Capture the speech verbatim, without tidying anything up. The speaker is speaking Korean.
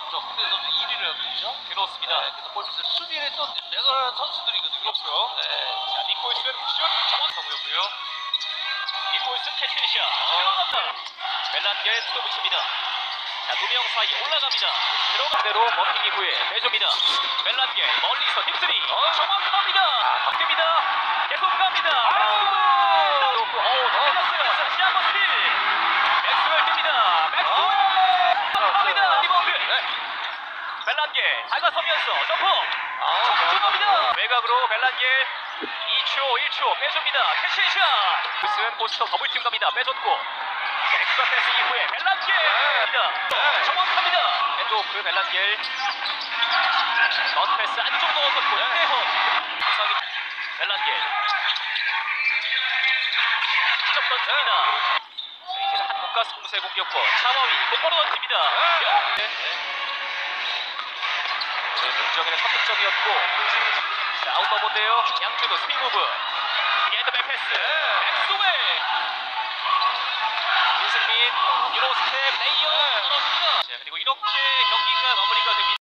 저 국내 선수 일 위를 하고 있죠. 그렇습니다. 네, 그래서 골밑을 수비를 또 내가 선수들이거든요. 그렇고요. 네. 자, 니콜슨 슛 정확하고요. 니콜슨 캐치샷 들어간다. 벨란게 또 붙입니다. 자, 두 명 사이 올라갑니다. 들어간 대로 머팅 이후에 내줍니다. 벨란게 멀리서 딥스리 정확합니다. 바뀝니다. 계속 갑니다. 맥스웰 놓고 어우 터졌어요. 다시 한번 스틸. 맥스웰 뜹니다. 맥스웰 합니다. 리바운드. 벨란게 다가서면서 점프. 적중합니다. 외곽으로 벨란게 이 초 일 초 빼줍니다. 캐치샷. 스웬 포스터 더블팀 갑니다. 빼줬고 엑스트라 패스 이후에 벨란게 네. 정확합니다. 핸드오프 벨란게 넌 패스 안쪽 넣어줬고 이대헌 구성이 벨란게 직접 던집니다. 자, 이제는 한국가스 공세 공격권 차와위 곧바로 던집니다. 네. 오늘 문정현의 첫 득점이었고 자, 아웃넘버인데요. 양준호 스피드 무브 예드백 패스 맥스웰 윤승민 유로 스텝 레이어 떨어집니다. 자, 그리고 이렇게 경기가 마무리가 됩니다.